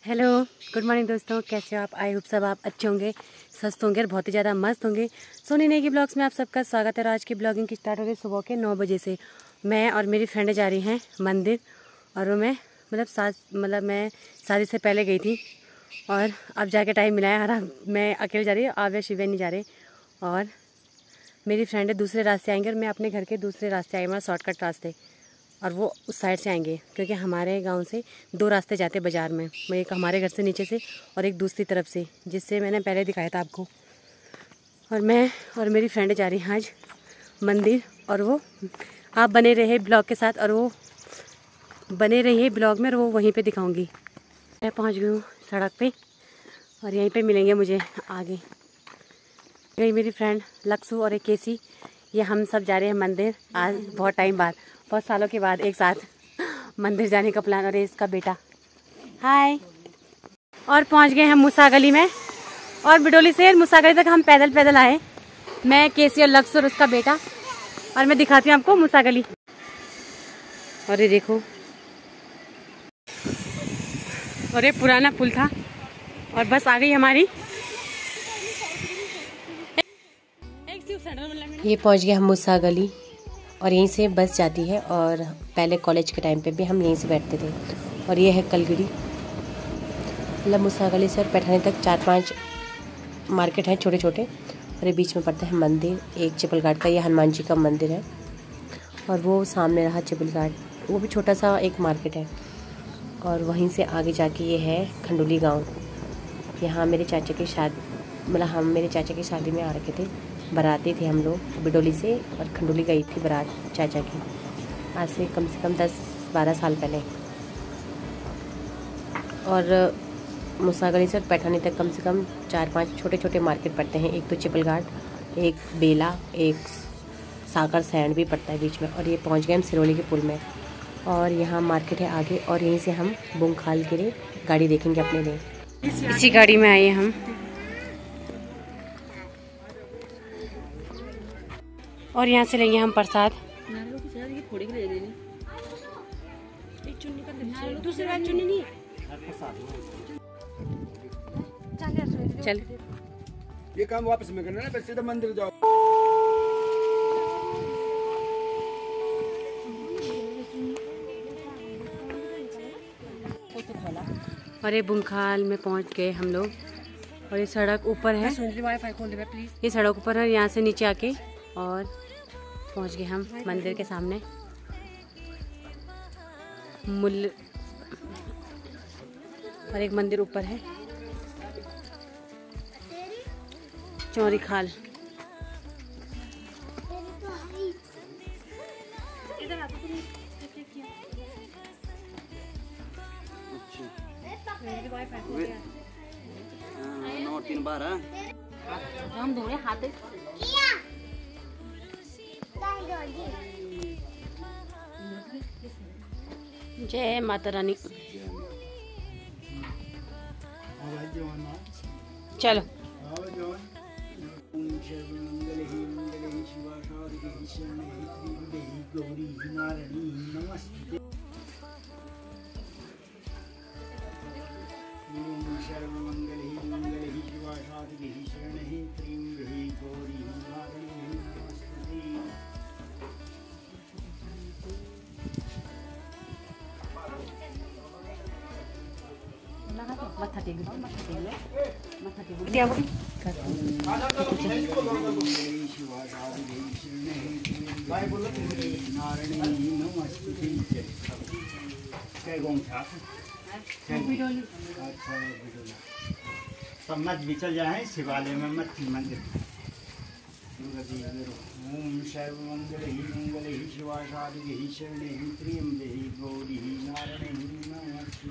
Hello, good morning दोस्तों। कैसे हो आप? आई होप सब आप अच्छे होंगे, स्वस्थ होंगे और बहुत ही ज़्यादा मस्त होंगे। सोनी नेगी ब्लॉग्स में आप सबका स्वागत है। आज की ब्लॉगिंग की स्टार्ट हो रही है सुबह के 9 बजे से। मैं और मेरी फ्रेंडें जा रही हैं मंदिर, और वो मैं शादी से पहले गई थी और अब जाके टाइम मिला है। और अब मैं अकेले जा रही हूँ, आप या शिवे नहीं जा रहे। और मेरी फ्रेंडें दूसरे रास्ते आएंगे और मैं अपने घर के दूसरे रास्ते आई, मतलब शॉर्टकट रास्ते, और वो उस साइड से आएंगे क्योंकि हमारे गांव से 2 रास्ते जाते बाज़ार में। एक हमारे घर से नीचे से और एक दूसरी तरफ से, जिससे मैंने पहले दिखाया था आपको। और मैं और मेरी फ्रेंड जा रही हैं आज मंदिर, और वो आप बने रहे ब्लॉग के साथ, और वो बने रहिए ब्लॉग में, और वो वहीं पे दिखाऊंगी। मैं पहुंच गई हूँ सड़क पे और यहीं पे मिलेंगे मुझे आगे। गई मेरी फ्रेंड लक्सू और एक केसी, ये हम सब जा रहे हैं मंदिर। आज बहुत टाइम बाद, बहुत सालों के बाद एक साथ मंदिर जाने का प्लान। और ये इसका बेटा, हाय। और पहुंच गए हम मूसा गली में, और बिडोली से मूसा गली तक हम पैदल पैदल आए। मैं, केसी और लक्स और उसका बेटा। और मैं दिखाती हूँ आपको मूसा गली। और ये देखो, और ये पुराना पुल था और बस आ गई हमारी। ये पहुंच गए हम मूसा गली, और यहीं से बस जाती है। और पहले कॉलेज के टाइम पे भी हम यहीं से बैठते थे। और ये है कलगिड़ी, मतलब मूसा गली से और पैठानी तक 4-5 मार्केट हैं छोटे छोटे। और ये बीच में पड़ता है मंदिर, एक चिपल घाट का, ये हनुमान जी का मंदिर है। और वो सामने रहा चिपल घाट, वो भी छोटा सा एक मार्केट है। और वहीं से आगे जाके ये है खंडोली गाँव। यहाँ मेरे चाचा की शादी, मतलब हम मेरे चाचा की शादी में आ रखे थे, बाराती थे हम लोग बिडोली से, और खंडोली गई थी बारात चाचा की, आज से कम 10-12 साल पहले। और मूसा गली से पैठानी तक कम से कम 4-5 छोटे छोटे मार्केट पड़ते हैं। एक तो चिपल घाट, एक बेला, एक सागर सैंड भी पड़ता है बीच में। और ये पहुंच गए हम सिरोली के पुल में, और यहाँ मार्केट है आगे। और यहीं से हम बुंगखाल के लिए गाड़ी देखेंगे अपने लिए। इसी गाड़ी में आए हम। और यहाँ से लेंगे हम प्रसाद। चल, ये काम वापस में करना है, बस सीधा मंदिर जाओ। और ये बुंगखाल में पहुंच गए हम लोग। और ये सड़क ऊपर है, ये सड़क ऊपर है। यहाँ से नीचे आके और पहुंच गए हम मंदिर के सामने। और एक मंदिर ऊपर है, चौरी खाल। हम धोने हाथ जय माता रानी। चलो, मत्था टेक लो, मत्था टेक लो, मत्था टेक लो। सब मत बिचल जाए शिवालय में, मत मंदिर। ओम सर्वमंगल ही शिवा शादी ही शरणे ही त्र्यंबके ही गौरी ही नारायणी नमस्ते।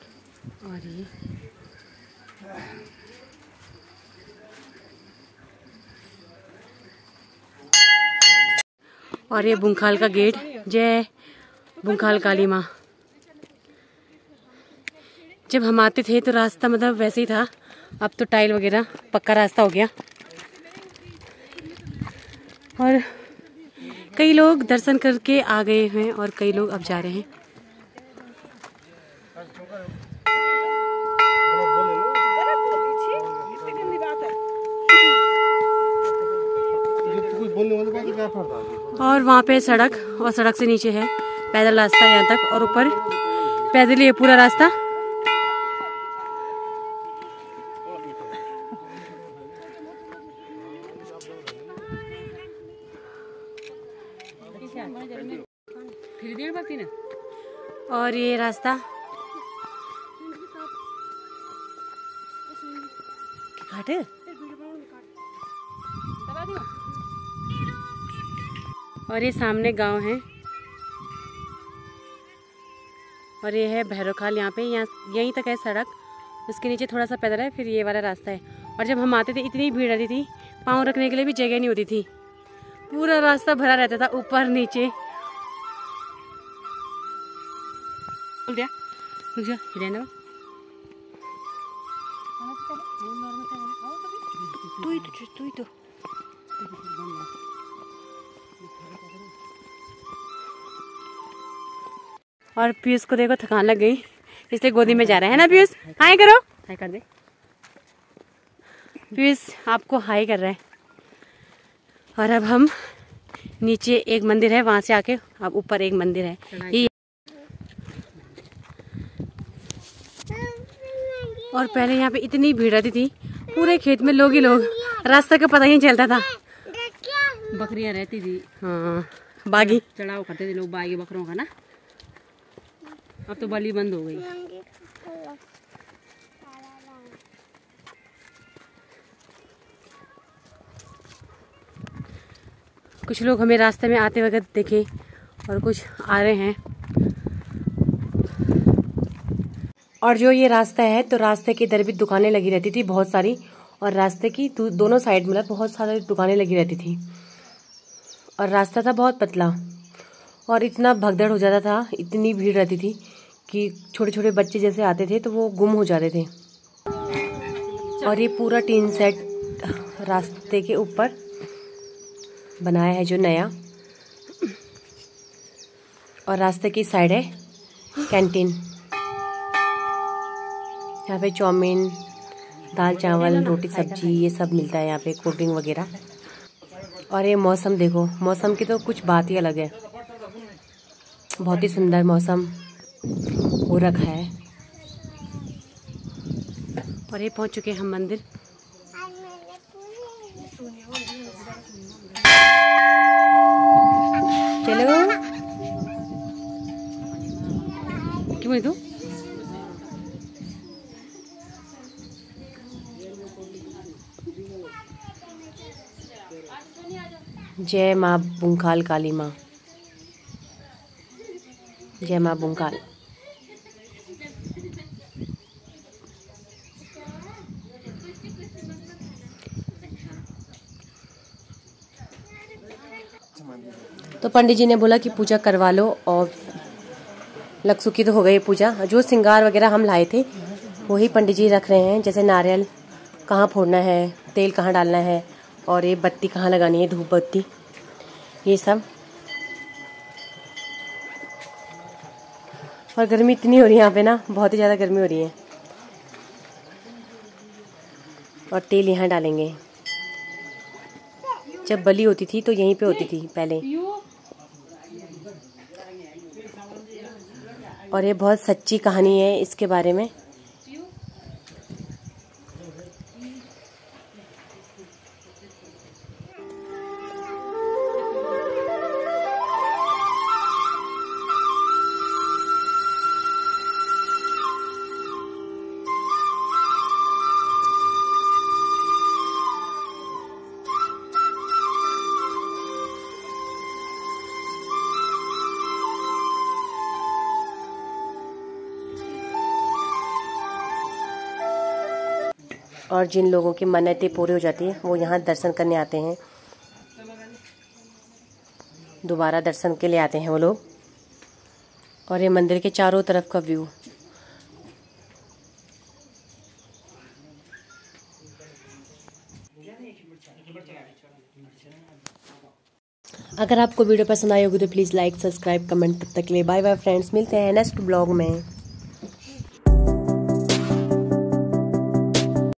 और ये बुंगखाल का गेट। जय बुंगखाल काली माँ। जब हम आते थे तो रास्ता मतलब वैसे ही था, अब तो टाइल वगैरह पक्का रास्ता हो गया। और कई लोग दर्शन करके आ गए हैं और कई लोग अब जा रहे हैं। और वहाँ पे सड़क, और सड़क से नीचे है पैदल रास्ता यहाँ तक, और ऊपर पैदल ही है पूरा रास्ता। और ये रास्ता घाट है। और ये सामने गांव है, और ये है भैरवखाल। यहाँ पे यहीं तक है सड़क, उसके नीचे थोड़ा सा पैदल है, फिर ये वाला रास्ता है। और जब हम आते थे इतनी भीड़ रहती थी, पाँव रखने के लिए भी जगह नहीं होती थी, पूरा रास्ता भरा रहता था ऊपर नीचे। तू ही तो और पीयूष को देखो थकान लग गई, इसलिए गोदी में जा रहे हैं ना पीयूष। हाय करो, हाय कर दे। पीयूष आपको हाय कर रहा है। और अब हम नीचे एक मंदिर है, वहां से आके अब ऊपर एक मंदिर है। ये और पहले यहाँ पे इतनी भीड़ रहती थी, पूरे खेत में लोग ही लोग, रास्ते का पता ही नहीं चलता था। बकरियां रहती थी, हाँ बागी चढ़ाव करते थे लोग बागी बकरों का ना। अब तो बलि बंद हो गई। कुछ लोग हमें रास्ते में आते वक्त देखे और कुछ आ रहे हैं। और जो ये रास्ता है, तो रास्ते के इधर भी दुकानें लगी रहती थी बहुत सारी, और रास्ते की दोनों साइड मतलब बहुत सारी दुकानें लगी रहती थी। और रास्ता था बहुत पतला, और इतना भगदड़ हो जाता था, इतनी भीड़ रहती थी कि छोटे छोटे बच्चे जैसे आते थे तो वो गुम हो जाते थे। और ये पूरा टीन सेट रास्ते के ऊपर बनाया है जो नया। और रास्ते की साइड है कैंटीन, यहाँ पे चाउमीन, दाल चावल, रोटी सब्जी ये सब मिलता है यहाँ पे, कोल्ड ड्रिंक वगैरह। और ये मौसम देखो, मौसम की तो कुछ बात ही अलग है, बहुत ही सुंदर मौसम हो रखा है। और ये पहुंच चुके हैं हम मंदिर। चलो क्यों तू जय माँ बुंकाल काली माँ, जय माँ बुंकाल। तो पंडित जी ने बोला कि पूजा करवा लो, और लक्ष्मी की तो हो गई पूजा। जो श्रृंगार वगैरह हम लाए थे वही पंडित जी रख रहे हैं, जैसे नारियल कहाँ फोड़ना है, तेल कहाँ डालना है, और ये बत्ती कहाँ लगानी है, धूप बत्ती, ये सब। और गर्मी इतनी हो रही है यहाँ पे ना, बहुत ही ज़्यादा गर्मी हो रही है। और तेल यहाँ डालेंगे। जब बलि होती थी तो यहीं पे होती थी पहले। और ये बहुत सच्ची कहानी है इसके बारे में। और जिन लोगों की मन्नतें पूरी हो जाती हैं वो यहाँ दर्शन करने आते हैं, दोबारा दर्शन के लिए आते हैं वो लोग। और ये मंदिर के चारों तरफ का व्यू। अगर आपको वीडियो पसंद आई होगी तो प्लीज़ लाइक, सब्सक्राइब, कमेंट। तब तक के लिए बाय बाय फ्रेंड्स, मिलते हैं नेक्स्ट ब्लॉग में।